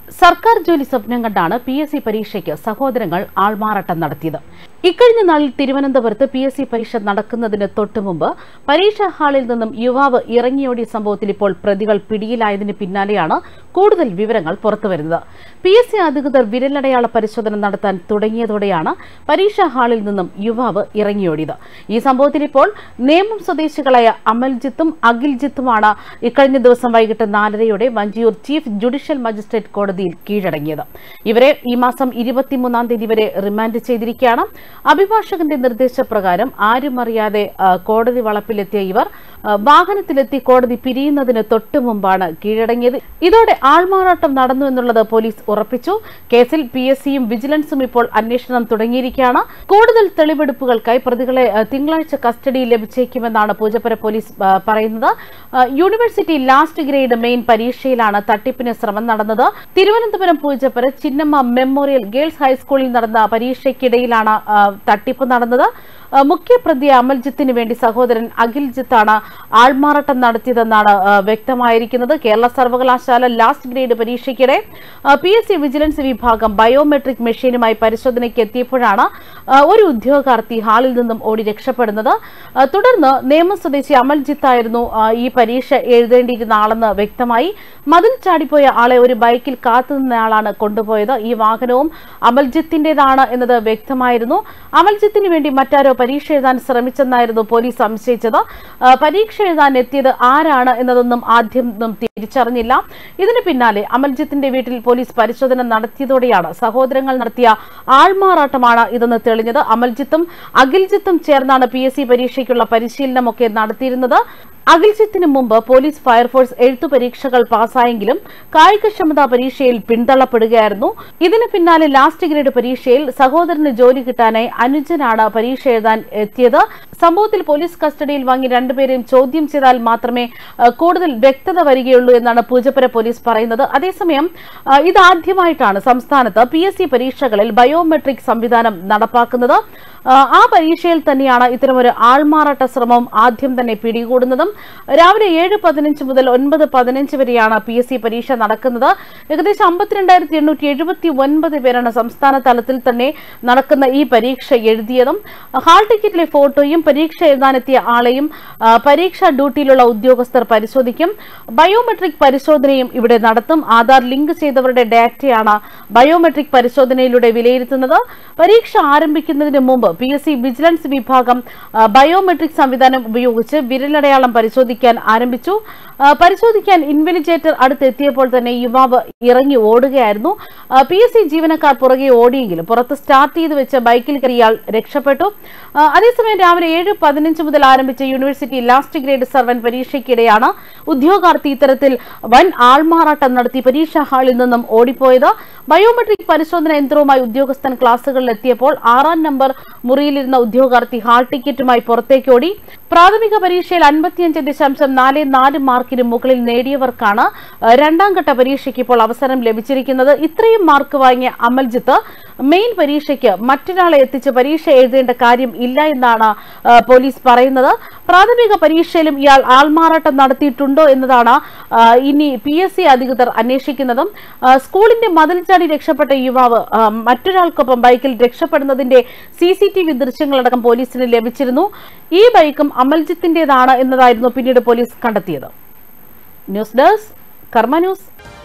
സർക്കാർ ജോലി സ്വപ്നം കണ്ടാണ് PSC പരീക്ഷയ്ക്ക് സഹോദരങ്ങൾ ആൾമാറാട്ടം നടത്തിയത്. ഇക്കഴിഞ്ഞ നാളിൽ തിരുവനന്തപുരത്ത് PSC പരീക്ഷ നടക്കുന്നതിന് തൊട്ടുമുമ്പ് പരീക്ഷാ ഹാളിൽ നിന്നും യുവാവ് ഇറങ്ങിയോടിയ സംഭവത്തിൽ ഇപ്പോൾ പ്രതികൾ പിടിയിലായതിന് പിന്നാലെയാണ് കൂടുതൽ വിവരങ്ങൾ പുറത്തുവരുന്നത്. PSC അധികൃതർ വിരലടയാള പരിശോധന നടത്താൻ തുടങ്ങിയതോടെയാണ് പരീക്ഷാ ഹാളിൽ നിന്നും യുവാവ് ഇറങ്ങിയോടിയത്. ഈ സംഭവത്തിൽ ഇപ്പോൾ നേമം സ്വദേശികളായ അമൽജിത്തും അഖിൽജിത്തുമാണ് ഇക്കഴിഞ്ഞ ദിവസം വൈകിട്ട് 4:30 വഞ്ചിയൂർ ചീഫ് ജുഡീഷ്യൽ മജിസ്ട്രേറ്റ് കോടതിയിൽ കീഴടങ്ങിയത്. ഇവരെ ഈ മാസം 23-ാം തീയതി വരെ റിമാൻഡ് ചെയ്തിരിക്കുകയാണ്. അഭിഭാഷകന്റെ നിർദ്ദേശപ്രകാരം ആരുമറിയാതെ കോടതി വളപ്പിലെത്തിയ ഇവർ വാഹനത്തിലെത്തി കോടതി പിരിയുന്നതിന് തൊട്ടു മുമ്പാണ് കീഴടങ്ങിയത്. ഇതോടെ ആൾമാറാട്ടം നടന്നു എന്നുള്ളത് പോലീസ് ഉറപ്പിച്ചു. കേസിൽ PSCയും വിജിലൻസും ഇപ്പോൾ അന്വേഷണം തുടങ്ങിയിരിക്കുകയാണ്. കൂടുതൽ തെളിവെടുപ്പുകൾക്കായി പ്രതികളെ തിങ്കളാഴ്ച കസ്റ്റഡിയിൽ ലഭിച്ചേക്കുമെന്നാണ് പൂജപ്പുര പോലീസ് പറയുന്നത്. യൂണിവേഴ്സിറ്റി ലാസ്റ്റ് ഗ്രേഡ് മെയിൻ പരീക്ഷയിലാണ് തട്ടിപ്പിന് ശ്രമം നടന്നത്. തിരുവനന്തപുരം പൂജപ്പുര ചിന്നമ്മ മെമ്മോറിയൽ ഗേൾസ് ഹൈസ്കൂളിൽ നടന്ന പരീക്ഷയ്ക്കിടയിലാണ് തട്ടിപ്പ് നടന്നത്. മുഖ്യപ്രതി അമൽജിത്തിന് വേണ്ടി സഹോദരൻ അഖിൽജിത്താണ് ആൾമാറാട്ടം നടത്തിയതെന്നാണ് വ്യക്തമായിരിക്കുന്നത്. കേരള സർവകലാശാല ലാസ്റ്റ് ഗ്രേഡ് പരീക്ഷയ്ക്കിടെ PSC വിജിലൻസ് വിഭാഗം ബയോമെട്രിക് മെഷീനുമായി പരിശോധനയ്ക്ക് എത്തിയപ്പോഴാണ് ഒരു ഉദ്യോഗാർത്ഥി ഹാളിൽ നിന്നും ഓടി രക്ഷപ്പെടുന്നത്. തുടർന്ന് നേമം സ്വദേശി അമൽജിത്തായിരുന്നു ഈ പരീക്ഷ എഴുതേണ്ടിയിരുന്ന ആളെന്ന് വ്യക്തമായി. മതിൽ ചാടിപ്പോയ ആളെ ഒരു ബൈക്കിൽ കാത്തുനിന്നയാളാണ് കൊണ്ടുപോയത്. ഈ വാഹനവും അമൽജിത്തിന്റേതാണ് എന്നത് വ്യക്തമായിരുന്നു. അമൽജിത്തിന് വേണ്ടി മറ്റാരോ പരീക്ഷ എഴുതാൻ ശ്രമിച്ചെന്നായിരുന്നു പോലീസ് സംശയിച്ചത്. പരീക്ഷ എഴുതാൻ എത്തിയത് ആരാണ് എന്നതൊന്നും ആദ്യം തിരിച്ചറിഞ്ഞില്ല. ഇതിന് പിന്നാലെ അമൽജിത്തിന്റെ വീട്ടിൽ പോലീസ് പരിശോധന നടത്തിയതോടെയാണ് സഹോദരങ്ങൾ നടത്തിയ ആൾമാറാട്ടമാണ് ഇതെന്ന് തെളിഞ്ഞത്. അമൽജിത്തും അഖിൽജിത്തും ചേർന്നാണ് PSC പരീക്ഷയ്ക്കുള്ള പരിശീലനമൊക്കെ നടത്തിയിരുന്നത്. അഖിൽജിത്തിന് മുമ്പ് പോലീസ് ഫയർഫോഴ്സ് എഴുത്തു പരീക്ഷകൾ പാസ്സായെങ്കിലും കായികക്ഷമതാ പരീക്ഷയിൽ പിന്തള്ളപ്പെടുകയായിരുന്നു. ഇതിന് പിന്നാലെ ലാസ്റ്റ് ഗ്രേഡ് പരീക്ഷയിൽ സഹോദരന് ജോലി കിട്ടാനായി അനുജനാണ് പരീക്ഷ എഴുതാൻ എത്തിയത്. സംഭവത്തിൽ പോലീസ് കസ്റ്റഡിയിൽ വാങ്ങി രണ്ടുപേരെയും ചോദ്യം ചെയ്താൽ മാത്രമേ കൂടുതൽ വ്യക്തത വരികയുള്ളൂ എന്നാണ് പൂജപ്പുര പോലീസ് പറയുന്നത്. അതേസമയം ഇതാദ്യമായിട്ടാണ് സംസ്ഥാനത്ത് PSC പരീക്ഷകളിൽ ബയോമെട്രിക് സംവിധാനം നടപ്പാക്കുന്നത്. ആ പരീക്ഷയിൽ തന്നെയാണ് ഇത്തരമൊരു ആൾമാറാട്ട ശ്രമം ആദ്യം തന്നെ പിടികൂടുന്നതും. രാവിലെ 7:15 മുതൽ 9:15 വരെയാണ് PSC പരീക്ഷ നടക്കുന്നത്. ഏകദേശം 52,879 പേരാണ് സംസ്ഥാന തലത്തിൽ തന്നെ നടക്കുന്ന ഈ പരീക്ഷ എഴുതിയതും. ഹാൾ ടിക്കറ്റിലെ ഫോട്ടോയും പരീക്ഷ എഴുതാനെത്തിയ ആളെയും പരീക്ഷാ ഡ്യൂട്ടിയിലുള്ള ഉദ്യോഗസ്ഥർ പരിശോധിക്കും. ബയോമെട്രിക് പരിശോധനയും ഇവിടെ നടത്തും. ആധാർ ലിങ്ക് ചെയ്തവരുടെ ഡാറ്റയാണ് ബയോമെട്രിക് പരിശോധനയിലൂടെ വിലയിരുത്തുന്നത്. പരീക്ഷ ആരംഭിക്കുന്നതിന് മുമ്പ് PSC വിജിലൻസ് വിഭാഗം ബയോമെട്രിക് സംവിധാനം ഉപയോഗിച്ച് വിരലടയാളം പരിശോധിക്കാൻ ആരംഭിച്ചു. പരിശോധിക്കാൻ ഇൻവെലിജേറ്റർ അടുത്തെത്തിയപ്പോൾ തന്നെ യുവാവ് ഇറങ്ങി ഓടുകയായിരുന്നു. PSC ജീവനക്കാർ പുറകെ ഓടിയെങ്കിലും പുറത്ത് സ്റ്റാർട്ട് ചെയ്ത് വെച്ച ബൈക്കിൽ കയറിയാൽ രക്ഷപ്പെട്ടു. അതേസമയം രാവിലെ 7:15 മുതൽ ആരംഭിച്ച യൂണിവേഴ്സിറ്റി ലാസ്റ്റ് ഗ്രേഡ് സർവൻ പരീക്ഷയ്ക്കിടെയാണ് ഉദ്യോഗാർത്ഥി ഇത്തരത്തിൽ വൻ ആൾമാറാട്ടം നടത്തി പരീക്ഷാ ഹാളിൽ നിന്നും ഓടിപ്പോയത്. ബയോമെട്രിക് പരിശോധന യന്ത്രവുമായി ഉദ്യോഗസ്ഥൻ ക്ലാസുകളിൽ എത്തിയപ്പോൾ 6-ാം നമ്പർ മുറിയിലിരുന്ന ഉദ്യോഗാർത്ഥി ഹാൾ ടിക്കറ്റുമായി പുറത്തേക്ക് ഓടി. പ്രാഥമിക പരീക്ഷയിൽ 55.44 മാർക്കിന് മുകളിൽ നേടിയവർക്കാണ് രണ്ടാം ഘട്ട പരീക്ഷയ്ക്ക് ഇപ്പോൾ അവസരം ലഭിച്ചിരിക്കുന്നത്. ഇത്രയും മാർക്ക് വാങ്ങിയ അമൽജിത്ത് മെയിൻ പരീക്ഷയ്ക്ക് മറ്റൊരാളെ എത്തിച്ച് പരീക്ഷ എഴുതേണ്ട കാര്യം ഇല്ല എന്നാണ് പോലീസ് പറയുന്നത്. പ്രാഥമിക പരീക്ഷയിലും ഇയാൾ ആൾമാറാട്ടം നടത്തിയിട്ടുണ്ടോ എന്നതാണ് ഇനി PSC അധികൃതർ അന്വേഷിക്കുന്നതും. സ്കൂളിന്റെ മതിൽ ചാടി രക്ഷപ്പെട്ട യുവാവ് മറ്റൊരാൾക്കൊപ്പം ബൈക്കിൽ രക്ഷപ്പെടുന്നതിന്റെ CCTV ദൃശ്യങ്ങളടക്കം പോലീസിന് ലഭിച്ചിരുന്നു. ഈ ബൈക്കും അമൽജിത്തിന്റേതാണ് എന്നതായിരുന്നു പിന്നീട് പോലീസ് കണ്ടെത്തിയത്. News desk Karma news.